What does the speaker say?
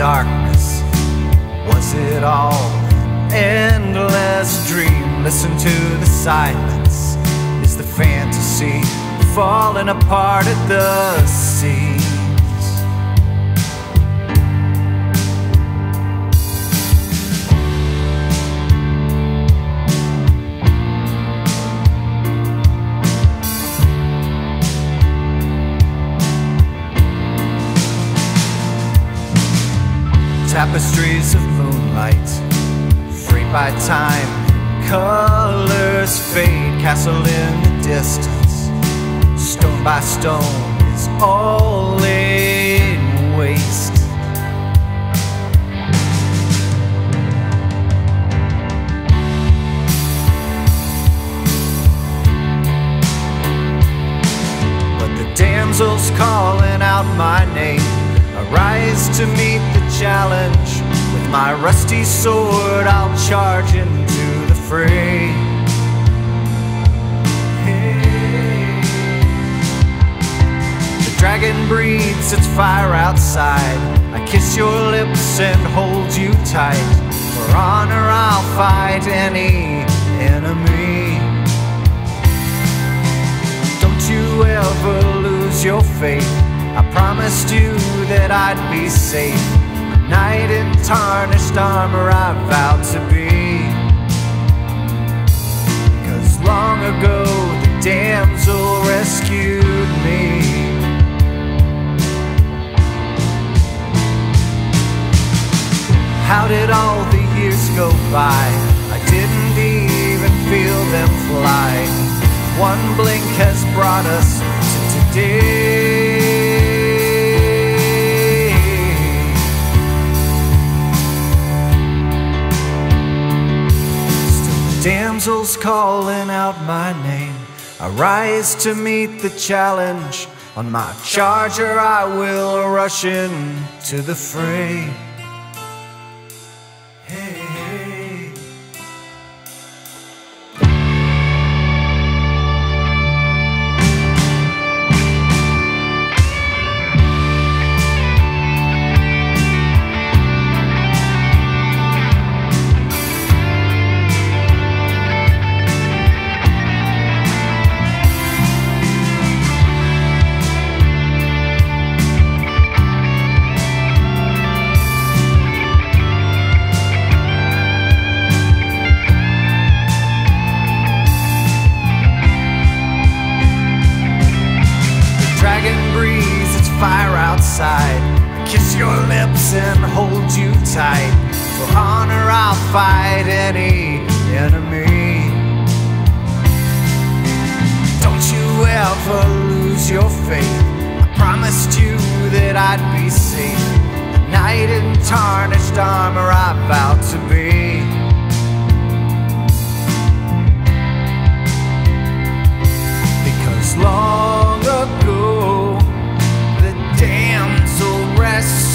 darkness? Was it all an endless dream? Listen to the silence. Is the fantasy falling apart at the seams? Tapestries of moonlight, freed by time, colors fade, castle in the distance, stone by stone is all in waste. But the damsel's calling out my name. Arise to meet the challenge. With my rusty sword I'll charge into the fray. Hey. The dragon breathes its fire outside. I kiss your lips and hold you tight. For honor I'll fight any enemy. Don't you ever lose your faith. I promised you that I'd be safe. A knight in tarnished armor I vowed to be. Because long ago the damsel rescued me. How did all the years go by? I didn't even feel them fly. One blink has brought us to today. Damsel's calling out my name. I rise to meet the challenge. On my charger I will rush in to the fray. Hey. Fire outside. I kiss your lips and hold you tight. For honor I'll fight any enemy. Don't you ever lose your faith. I promised you that I'd be safe. A knight in tarnished armor I vowed to be. Because long ago damsel rescued